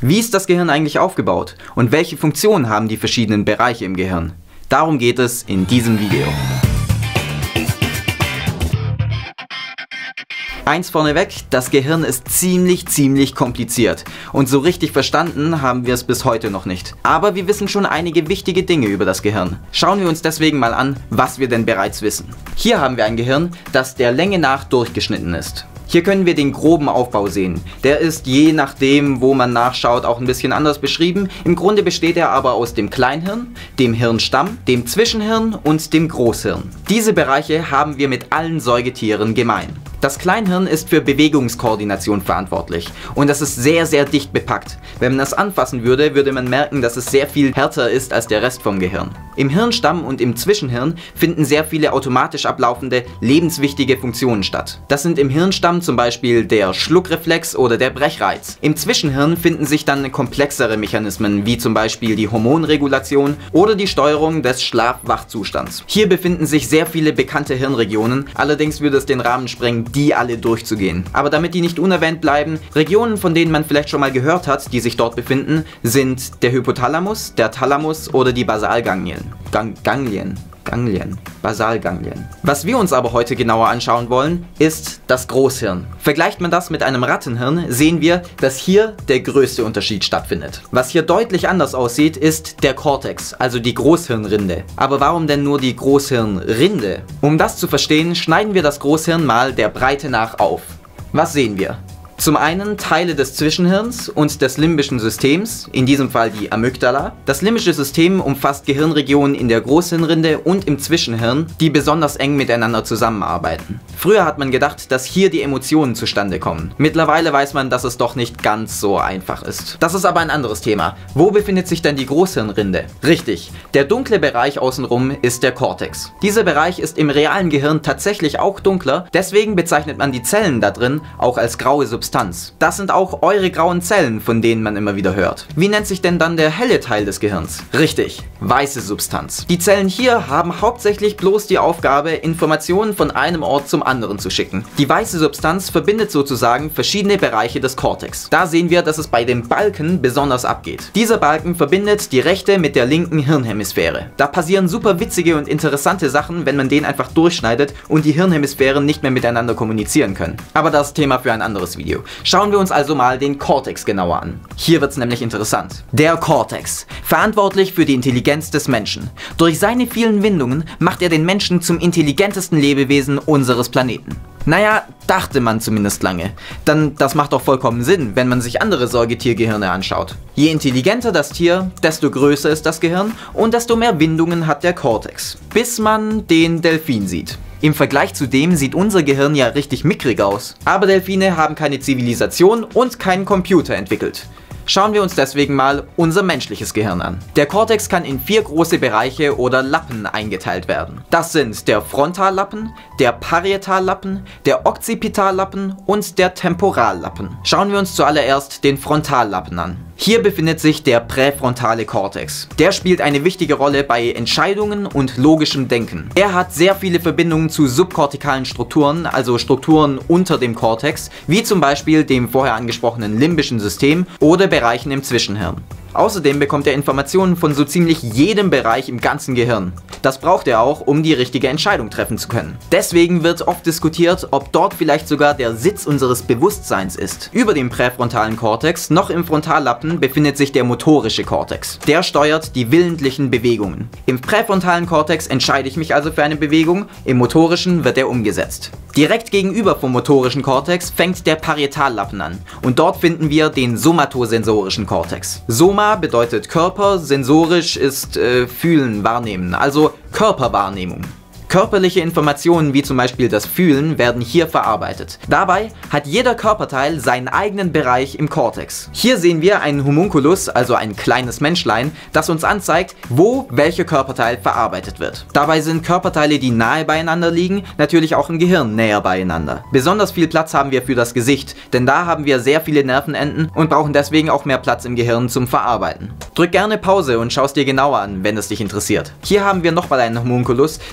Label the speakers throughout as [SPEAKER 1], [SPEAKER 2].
[SPEAKER 1] Wie ist das Gehirn eigentlich aufgebaut und welche Funktionen haben die verschiedenen Bereiche im Gehirn? Darum geht es in diesem Video. Eins vorneweg, das Gehirn ist ziemlich kompliziert und so richtig verstanden haben wir es bis heute noch nicht. Aber wir wissen schon einige wichtige Dinge über das Gehirn. Schauen wir uns deswegen mal an, was wir denn bereits wissen. Hier haben wir ein Gehirn, das der Länge nach durchgeschnitten ist. Hier können wir den groben Aufbau sehen. Der ist je nachdem, wo man nachschaut, auch ein bisschen anders beschrieben. Im Grunde besteht er aber aus dem Kleinhirn, dem Hirnstamm, dem Zwischenhirn und dem Großhirn. Diese Bereiche haben wir mit allen Säugetieren gemein. Das Kleinhirn ist für Bewegungskoordination verantwortlich und das ist sehr dicht bepackt. Wenn man das anfassen würde, würde man merken, dass es sehr viel härter ist als der Rest vom Gehirn. Im Hirnstamm und im Zwischenhirn finden sehr viele automatisch ablaufende, lebenswichtige Funktionen statt. Das sind im Hirnstamm zum Beispiel der Schluckreflex oder der Brechreiz. Im Zwischenhirn finden sich dann komplexere Mechanismen, wie zum Beispiel die Hormonregulation oder die Steuerung des Schlaf-Wach-Zustands. Hier befinden sich sehr viele bekannte Hirnregionen, allerdings würde es den Rahmen sprengen, die alle durchzugehen. Aber damit die nicht unerwähnt bleiben, Regionen, von denen man vielleicht schon mal gehört hat, die sich dort befinden, sind der Hypothalamus, der Thalamus oder die Basalganglien. Basalganglien. Was wir uns aber heute genauer anschauen wollen, ist das Großhirn. Vergleicht man das mit einem Rattenhirn, sehen wir, dass hier der größte Unterschied stattfindet. Was hier deutlich anders aussieht, ist der Kortex, also die Großhirnrinde. Aber warum denn nur die Großhirnrinde? Um das zu verstehen, schneiden wir das Großhirn mal der Breite nach auf. Was sehen wir? Zum einen Teile des Zwischenhirns und des limbischen Systems, in diesem Fall die Amygdala. Das limbische System umfasst Gehirnregionen in der Großhirnrinde und im Zwischenhirn, die besonders eng miteinander zusammenarbeiten. Früher hat man gedacht, dass hier die Emotionen zustande kommen. Mittlerweile weiß man, dass es doch nicht ganz so einfach ist. Das ist aber ein anderes Thema. Wo befindet sich denn die Großhirnrinde? Richtig, der dunkle Bereich außenrum ist der Kortex. Dieser Bereich ist im realen Gehirn tatsächlich auch dunkler, deswegen bezeichnet man die Zellen da drin auch als graue Substanz. Das sind auch eure grauen Zellen, von denen man immer wieder hört. Wie nennt sich denn dann der helle Teil des Gehirns? Richtig, weiße Substanz. Die Zellen hier haben hauptsächlich bloß die Aufgabe, Informationen von einem Ort zum anderen zu schicken. Die weiße Substanz verbindet sozusagen verschiedene Bereiche des Kortex. Da sehen wir, dass es bei dem Balken besonders abgeht. Dieser Balken verbindet die rechte mit der linken Hirnhemisphäre. Da passieren super witzige und interessante Sachen, wenn man den einfach durchschneidet und die Hirnhemisphären nicht mehr miteinander kommunizieren können. Aber das ist Thema für ein anderes Video. Schauen wir uns also mal den Kortex genauer an. Hier wird es nämlich interessant. Der Kortex, verantwortlich für die Intelligenz des Menschen. Durch seine vielen Windungen macht er den Menschen zum intelligentesten Lebewesen unseres Planeten. Naja, dachte man zumindest lange. Dann, das macht doch vollkommen Sinn, wenn man sich andere Säugetiergehirne anschaut. Je intelligenter das Tier, desto größer ist das Gehirn und desto mehr Windungen hat der Kortex. Bis man den Delfin sieht. Im Vergleich zu dem sieht unser Gehirn ja richtig mickrig aus. Aber Delfine haben keine Zivilisation und keinen Computer entwickelt. Schauen wir uns deswegen mal unser menschliches Gehirn an. Der Kortex kann in 4 große Bereiche oder Lappen eingeteilt werden. Das sind der Frontallappen, der Parietallappen, der Occipitallappen und der Temporallappen. Schauen wir uns zuallererst den Frontallappen an. Hier befindet sich der präfrontale Kortex. Der spielt eine wichtige Rolle bei Entscheidungen und logischem Denken. Er hat sehr viele Verbindungen zu subkortikalen Strukturen, also Strukturen unter dem Kortex, wie zum Beispiel dem vorher angesprochenen limbischen System oder Bereichen im Zwischenhirn. Außerdem bekommt er Informationen von so ziemlich jedem Bereich im ganzen Gehirn. Das braucht er auch, um die richtige Entscheidung treffen zu können. Deswegen wird oft diskutiert, ob dort vielleicht sogar der Sitz unseres Bewusstseins ist. Über dem präfrontalen Kortex, noch im Frontallappen, befindet sich der motorische Kortex. Der steuert die willentlichen Bewegungen. Im präfrontalen Kortex entscheide ich mich also für eine Bewegung, im motorischen wird er umgesetzt. Direkt gegenüber vom motorischen Kortex fängt der Parietallappen an und dort finden wir den somatosensorischen Kortex. Soma bedeutet Körper, sensorisch ist fühlen, wahrnehmen, also Körperwahrnehmung. Körperliche Informationen wie zum Beispiel das Fühlen werden hier verarbeitet. Dabei hat jeder Körperteil seinen eigenen Bereich im Kortex. Hier sehen wir einen Homunculus, also ein kleines Menschlein, das uns anzeigt, wo welcher Körperteil verarbeitet wird. Dabei sind Körperteile, die nahe beieinander liegen, natürlich auch im Gehirn näher beieinander. Besonders viel Platz haben wir für das Gesicht, denn da haben wir sehr viele Nervenenden und brauchen deswegen auch mehr Platz im Gehirn zum Verarbeiten. Drück gerne Pause und schau es dir genauer an, wenn es dich interessiert. Hier haben wir nochmal einen Homunculus, der uns anzeigt,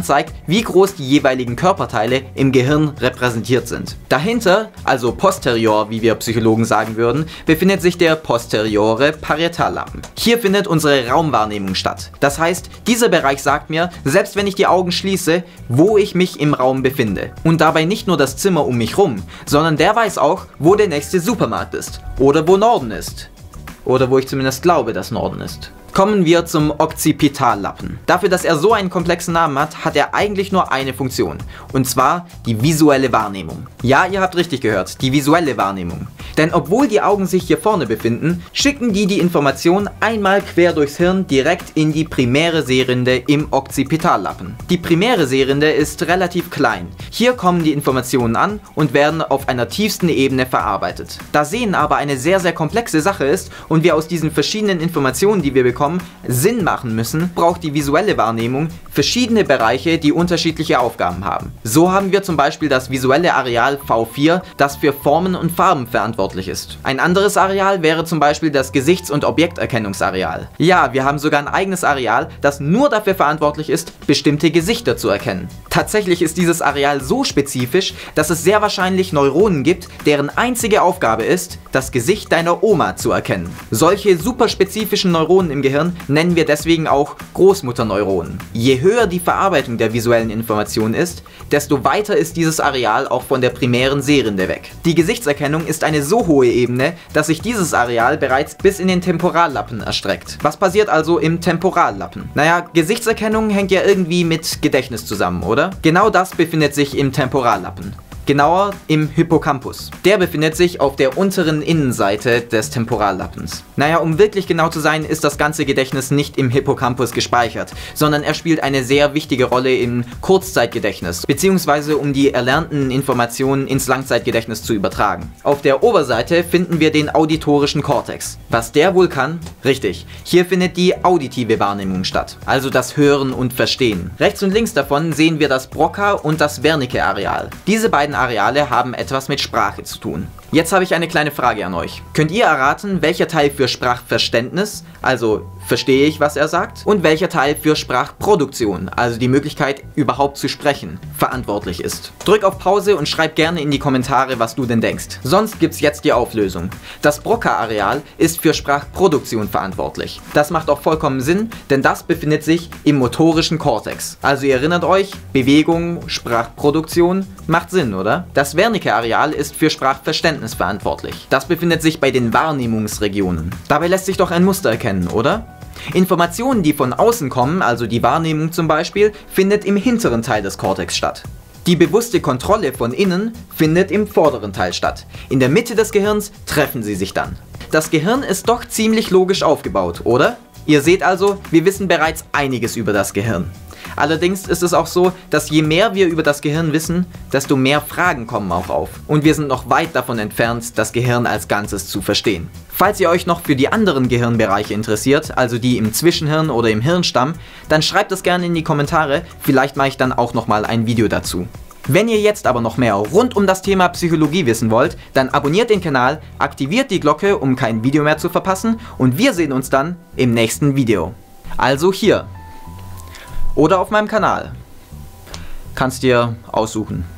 [SPEAKER 1] anzeigt, wie groß die jeweiligen Körperteile im Gehirn repräsentiert sind. Dahinter, also posterior, wie wir Psychologen sagen würden, befindet sich der posteriore Parietallappen. Hier findet unsere Raumwahrnehmung statt. Das heißt, dieser Bereich sagt mir, selbst wenn ich die Augen schließe, wo ich mich im Raum befinde. Und dabei nicht nur das Zimmer um mich rum, sondern der weiß auch, wo der nächste Supermarkt ist. Oder wo Norden ist. Oder wo ich zumindest glaube, dass Norden ist. Kommen wir zum Occipitallappen. Dafür, dass er so einen komplexen Namen hat, hat er eigentlich nur eine Funktion. Und zwar die visuelle Wahrnehmung. Ja, ihr habt richtig gehört, die visuelle Wahrnehmung. Denn obwohl die Augen sich hier vorne befinden, schicken die Information einmal quer durchs Hirn direkt in die primäre Sehrinde im Occipitallappen. Die primäre Sehrinde ist relativ klein. Hier kommen die Informationen an und werden auf einer tiefsten Ebene verarbeitet. Da Sehen aber eine sehr, sehr komplexe Sache ist und wir aus diesen verschiedenen Informationen, die wir bekommen, Sinn machen müssen, braucht die visuelle Wahrnehmung verschiedene Bereiche, die unterschiedliche Aufgaben haben. So haben wir zum Beispiel das visuelle Areal V4, das für Formen und Farben verantwortlich ist. Ein anderes Areal wäre zum Beispiel das Gesichts- und Objekterkennungsareal. Ja, wir haben sogar ein eigenes Areal, das nur dafür verantwortlich ist, bestimmte Gesichter zu erkennen. Tatsächlich ist dieses Areal so spezifisch, dass es sehr wahrscheinlich Neuronen gibt, deren einzige Aufgabe ist, das Gesicht deiner Oma zu erkennen. Solche super spezifischen Neuronen im Gehirn nennen wir deswegen auch Großmutterneuronen. Je höher die Verarbeitung der visuellen Information ist, desto weiter ist dieses Areal auch von der primären Sehrinde weg. Die Gesichtserkennung ist eine so hohe Ebene, dass sich dieses Areal bereits bis in den Temporallappen erstreckt. Was passiert also im Temporallappen? Naja, Gesichtserkennung hängt ja irgendwie mit Gedächtnis zusammen, oder? Genau das befindet sich im Temporallappen. Genauer im Hippocampus. Der befindet sich auf der unteren Innenseite des Temporallappens. Naja, um wirklich genau zu sein, ist das ganze Gedächtnis nicht im Hippocampus gespeichert, sondern er spielt eine sehr wichtige Rolle im Kurzzeitgedächtnis, beziehungsweise um die erlernten Informationen ins Langzeitgedächtnis zu übertragen. Auf der Oberseite finden wir den auditorischen Kortex. Was der wohl kann? Richtig, hier findet die auditive Wahrnehmung statt, also das Hören und Verstehen. Rechts und links davon sehen wir das Broca und das Wernicke-Areal. Diese beiden Areale haben etwas mit Sprache zu tun. Jetzt habe ich eine kleine Frage an euch. Könnt ihr erraten, welcher Teil für Sprachverständnis, also verstehe ich, was er sagt, und welcher Teil für Sprachproduktion, also die Möglichkeit überhaupt zu sprechen, verantwortlich ist? Drück auf Pause und schreib gerne in die Kommentare, was du denn denkst. Sonst gibt's jetzt die Auflösung. Das Broca-Areal ist für Sprachproduktion verantwortlich. Das macht auch vollkommen Sinn, denn das befindet sich im motorischen Kortex. Also ihr erinnert euch, Bewegung, Sprachproduktion, macht Sinn, oder? Das Wernicke-Areal ist für Sprachverständnis verantwortlich. Das befindet sich bei den Wahrnehmungsregionen. Dabei lässt sich doch ein Muster erkennen, oder? Informationen, die von außen kommen, also die Wahrnehmung zum Beispiel, findet im hinteren Teil des Kortex statt. Die bewusste Kontrolle von innen findet im vorderen Teil statt. In der Mitte des Gehirns treffen sie sich dann. Das Gehirn ist doch ziemlich logisch aufgebaut, oder? Ihr seht also, wir wissen bereits einiges über das Gehirn. Allerdings ist es auch so, dass je mehr wir über das Gehirn wissen, desto mehr Fragen kommen auch auf. Und wir sind noch weit davon entfernt, das Gehirn als Ganzes zu verstehen. Falls ihr euch noch für die anderen Gehirnbereiche interessiert, also die im Zwischenhirn oder im Hirnstamm, dann schreibt es gerne in die Kommentare, vielleicht mache ich dann auch nochmal ein Video dazu. Wenn ihr jetzt aber noch mehr rund um das Thema Psychologie wissen wollt, dann abonniert den Kanal, aktiviert die Glocke, um kein Video mehr zu verpassen, und wir sehen uns dann im nächsten Video. Also hier. Oder auf meinem Kanal. Kannst dir aussuchen.